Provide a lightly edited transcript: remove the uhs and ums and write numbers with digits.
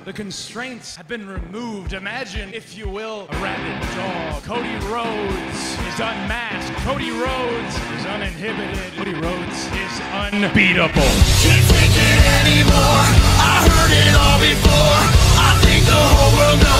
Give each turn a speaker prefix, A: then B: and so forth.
A: The constraints have been removed. Imagine, if you will, a rabid dog. Cody Rhodes is unmasked. Cody Rhodes is uninhibited. Cody Rhodes is unbeatable.
B: Can't take it anymore. I heard it all before. I think the whole world knows.